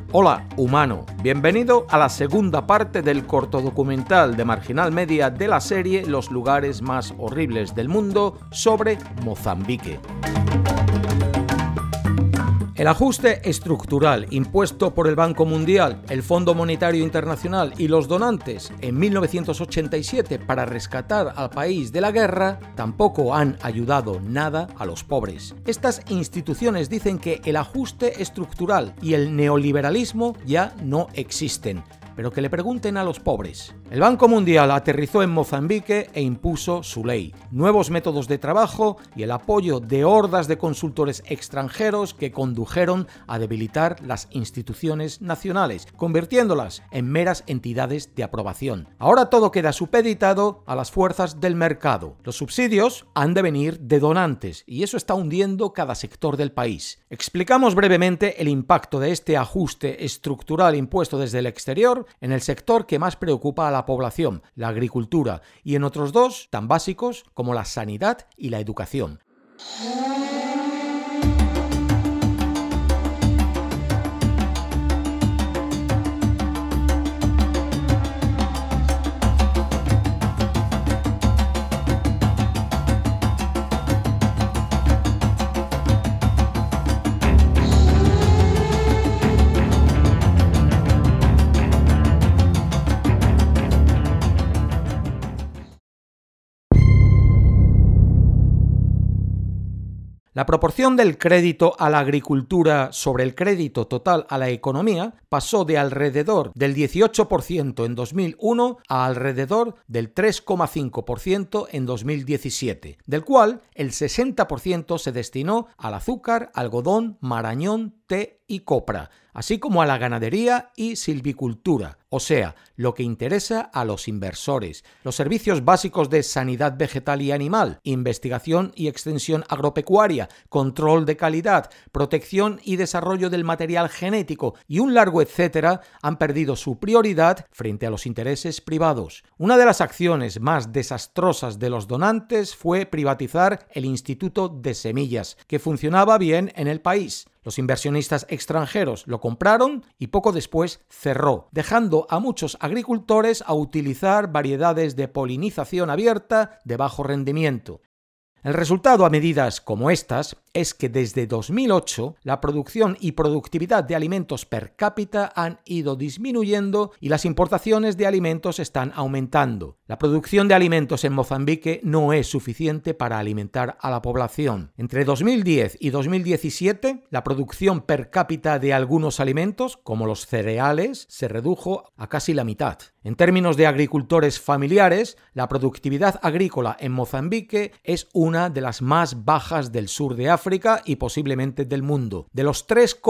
Hola, humano. Bienvenido a la segunda parte del cortodocumental de Marginal Media de la serie Los lugares más horribles del mundo sobre Mozambique. El ajuste estructural impuesto por el Banco Mundial, el Fondo Monetario Internacional y los donantes en 1987 para rescatar al país de la guerra tampoco han ayudado nada a los pobres. Estas instituciones dicen que el ajuste estructural y el neoliberalismo ya no existen, pero que le pregunten a los pobres. El Banco Mundial aterrizó en Mozambique e impuso su ley, nuevos métodos de trabajo y el apoyo de hordas de consultores extranjeros que condujeron a debilitar las instituciones nacionales, convirtiéndolas en meras entidades de aprobación. Ahora todo queda supeditado a las fuerzas del mercado. Los subsidios han de venir de donantes y eso está hundiendo cada sector del país. Explicamos brevemente el impacto de este ajuste estructural impuesto desde el exterior en el sector que más preocupa a la población, la agricultura, y en otros dos tan básicos como la sanidad y la educación. La proporción del crédito a la agricultura sobre el crédito total a la economía pasó de alrededor del 18% en 2001 a alrededor del 3,5% en 2017, del cual el 60% se destinó al azúcar, algodón, marañón, té y copra, así como a la ganadería y silvicultura, o sea, lo que interesa a los inversores, los servicios básicos de sanidad vegetal y animal, investigación y extensión agropecuaria, control de calidad, protección y desarrollo del material genético y un largo etcétera han perdido su prioridad frente a los intereses privados. Una de las acciones más desastrosas de los donantes fue privatizar el Instituto de Semillas, que funcionaba bien en el país. Los inversionistas extranjeros lo compraron y poco después cerró, dejando a muchos agricultores a utilizar variedades de polinización abierta de bajo rendimiento. El resultado a medidas como estas es que desde 2008 la producción y productividad de alimentos per cápita han ido disminuyendo y las importaciones de alimentos están aumentando. La producción de alimentos en Mozambique no es suficiente para alimentar a la población. Entre 2010 y 2017, la producción per cápita de algunos alimentos, como los cereales, se redujo a casi la mitad. En términos de agricultores familiares, la productividad agrícola en Mozambique es una de las más bajas del sur de África y posiblemente del mundo. De los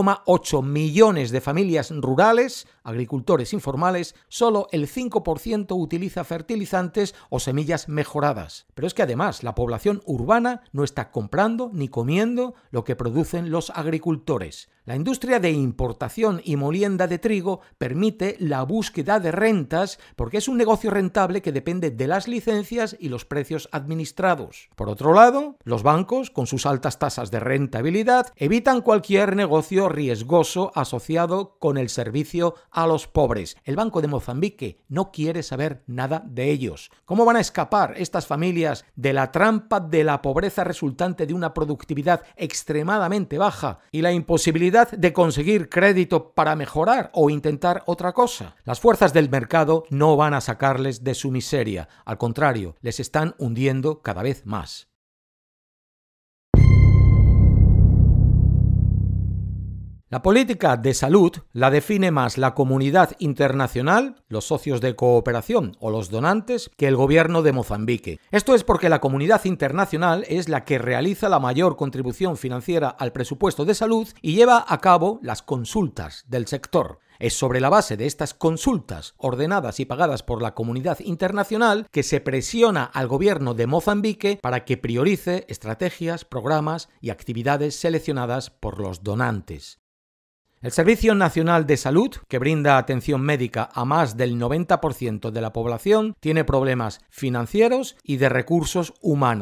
3,8 millones de familias rurales, agricultores informales, solo el 5% utiliza fertilizantes o semillas mejoradas. Pero es que además la población urbana no está comprando ni comiendo lo que producen los agricultores. La industria de importación y molienda de trigo permite la búsqueda de rentas porque es un negocio rentable que depende de las licencias y los precios administrados. Por otro lado, los bancos, con sus altas tasas de rentabilidad, evitan cualquier negocio riesgoso asociado con el servicio a los pobres. El Banco de Mozambique no quiere saber nada de ellos. ¿Cómo van a escapar estas familias de la trampa de la pobreza resultante de una productividad extremadamente baja y la imposibilidad de conseguir crédito para mejorar o intentar otra cosa? Las fuerzas del mercado no van a sacarles de su miseria, al contrario, les están hundiendo cada vez más. La política de salud la define más la comunidad internacional, los socios de cooperación o los donantes, que el gobierno de Mozambique. Esto es porque la comunidad internacional es la que realiza la mayor contribución financiera al presupuesto de salud y lleva a cabo las consultas del sector. Es sobre la base de estas consultas, ordenadas y pagadas por la comunidad internacional, que se presiona al gobierno de Mozambique para que priorice estrategias, programas y actividades seleccionadas por los donantes. El Servicio Nacional de Salud, que brinda atención médica a más del 90% de la población, tiene problemas financieros y de recursos humanos.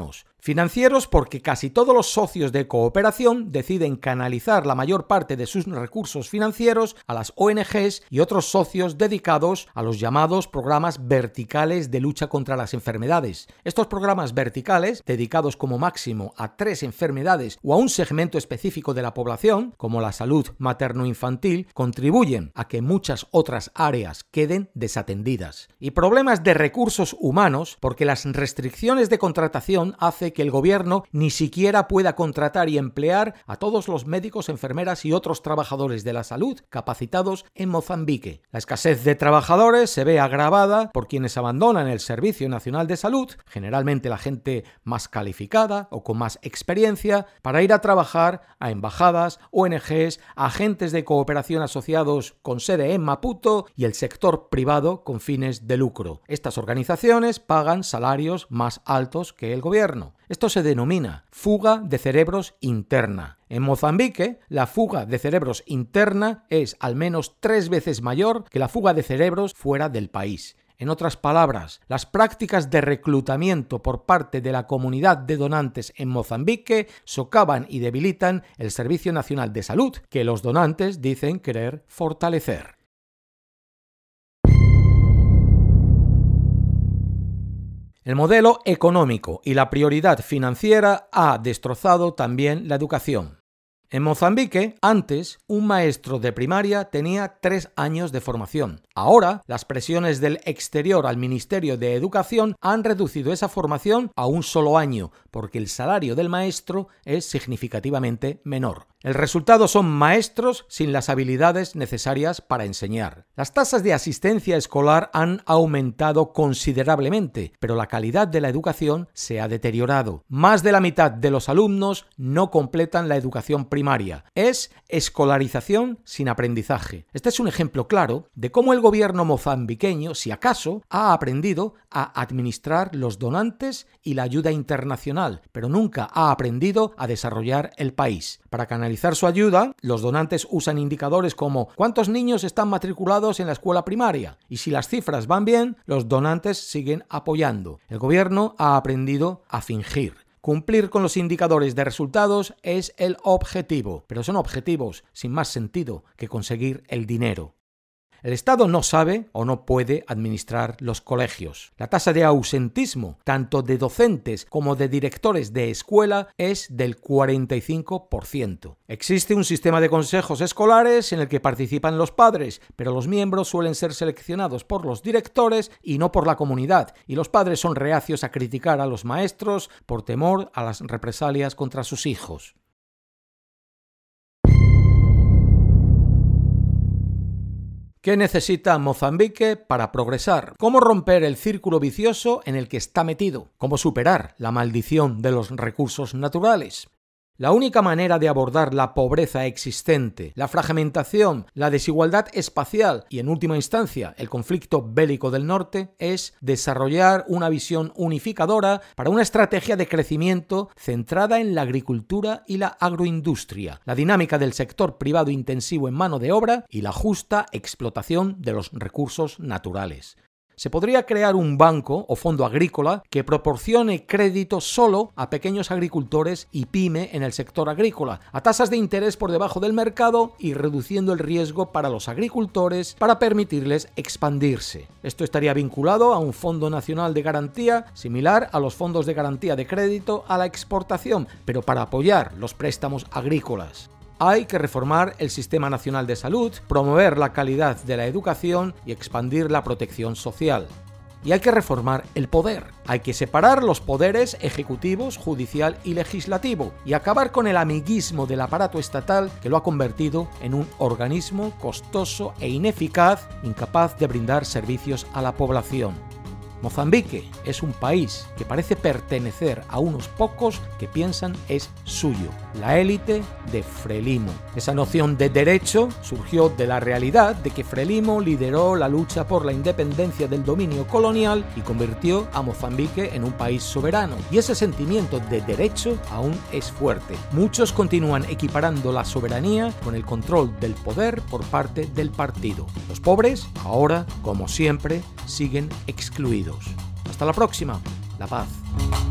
Financieros porque casi todos los socios de cooperación deciden canalizar la mayor parte de sus recursos financieros a las ONGs y otros socios dedicados a los llamados programas verticales de lucha contra las enfermedades. Estos programas verticales, dedicados como máximo a 3 enfermedades o a un segmento específico de la población, como la salud materno-infantil, contribuyen a que muchas otras áreas queden desatendidas. Y problemas de recursos humanos porque las restricciones de contratación hacen que el gobierno ni siquiera pueda contratar y emplear a todos los médicos, enfermeras y otros trabajadores de la salud capacitados en Mozambique. La escasez de trabajadores se ve agravada por quienes abandonan el Servicio Nacional de Salud, generalmente la gente más calificada o con más experiencia, para ir a trabajar a embajadas, ONGs, agentes de cooperación asociados con sede en Maputo y el sector privado con fines de lucro. Estas organizaciones pagan salarios más altos que el gobierno. Esto se denomina fuga de cerebros interna. En Mozambique, la fuga de cerebros interna es al menos 3 veces mayor que la fuga de cerebros fuera del país. En otras palabras, las prácticas de reclutamiento por parte de la comunidad de donantes en Mozambique socavan y debilitan el Servicio Nacional de Salud, que los donantes dicen querer fortalecer. El modelo económico y la prioridad financiera ha destrozado también la educación. En Mozambique, antes, un maestro de primaria tenía 3 años de formación. Ahora, las presiones del exterior al Ministerio de Educación han reducido esa formación a un solo año, porque el salario del maestro es significativamente menor. El resultado son maestros sin las habilidades necesarias para enseñar. Las tasas de asistencia escolar han aumentado considerablemente, pero la calidad de la educación se ha deteriorado. Más de la mitad de los alumnos no completan la educación primaria. Es escolarización sin aprendizaje. Este es un ejemplo claro de cómo el gobierno mozambiqueño, si acaso, ha aprendido a administrar los donantes y la ayuda internacional, pero nunca ha aprendido a desarrollar el país. Para canalizar su ayuda, los donantes usan indicadores como ¿cuántos niños están matriculados en la escuela primaria? Y si las cifras van bien, los donantes siguen apoyando. El gobierno ha aprendido a fingir. Cumplir con los indicadores de resultados es el objetivo, pero son objetivos sin más sentido que conseguir el dinero. El Estado no sabe o no puede administrar los colegios. La tasa de ausentismo, tanto de docentes como de directores de escuela, es del 45%. Existe un sistema de consejos escolares en el que participan los padres, pero los miembros suelen ser seleccionados por los directores y no por la comunidad, y los padres son reacios a criticar a los maestros por temor a las represalias contra sus hijos. ¿Qué necesita Mozambique para progresar? ¿Cómo romper el círculo vicioso en el que está metido? ¿Cómo superar la maldición de los recursos naturales? La única manera de abordar la pobreza existente, la fragmentación, la desigualdad espacial y, en última instancia, el conflicto bélico del norte es desarrollar una visión unificadora para una estrategia de crecimiento centrada en la agricultura y la agroindustria, la dinámica del sector privado intensivo en mano de obra y la justa explotación de los recursos naturales. Se podría crear un banco o fondo agrícola que proporcione crédito solo a pequeños agricultores y pyme en el sector agrícola, a tasas de interés por debajo del mercado y reduciendo el riesgo para los agricultores para permitirles expandirse. Esto estaría vinculado a un fondo nacional de garantía similar a los fondos de garantía de crédito a la exportación, pero para apoyar los préstamos agrícolas. Hay que reformar el Sistema Nacional de Salud, promover la calidad de la educación y expandir la protección social. Y hay que reformar el poder. Hay que separar los poderes ejecutivos, judicial y legislativo y acabar con el amiguismo del aparato estatal que lo ha convertido en un organismo costoso e ineficaz, incapaz de brindar servicios a la población. Mozambique es un país que parece pertenecer a unos pocos que piensan es suyo, la élite de Frelimo. Esa noción de derecho surgió de la realidad de que Frelimo lideró la lucha por la independencia del dominio colonial y convirtió a Mozambique en un país soberano. Y ese sentimiento de derecho aún es fuerte. Muchos continúan equiparando la soberanía con el control del poder por parte del partido. Los pobres, ahora, como siempre, siguen excluidos. Hasta la próxima. La paz.